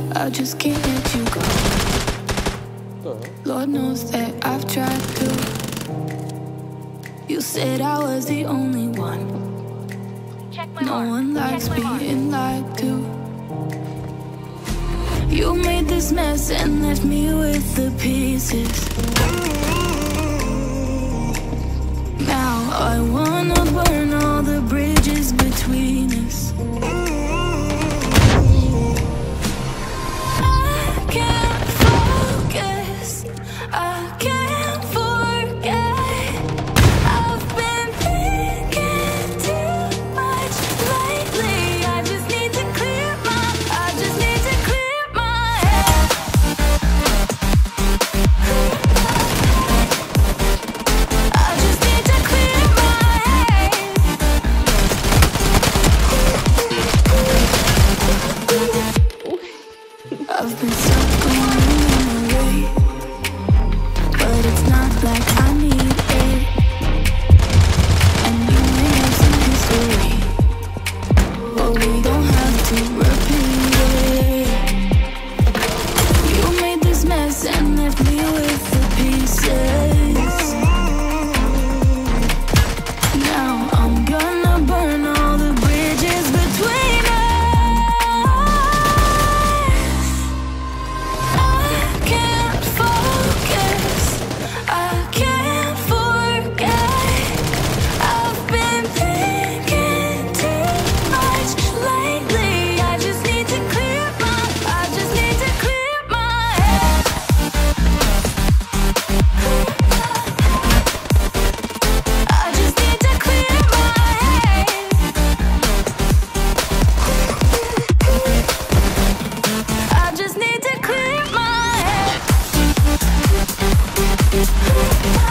I just can't let you go. Lord knows that I've tried to. You said I was the only one. No one likes being lied to. You made this mess and left me with the pieces. Now I wanna burn all the bridges between us. I can't focus, I can't forget. I've been thinking too much lately. I just need to clear my head. I just need to clear my head. I've been suffering away, but it's not like I need it. And you may have some history, but we don't have to repeat it. You made this mess and left me with the pieces. Now I'm gonna burn all the bridges between us. I can't focus, I can't forget. I've been thinking too much lately. I just need to clear my head. I just need to clear my head. I just need to clear my head.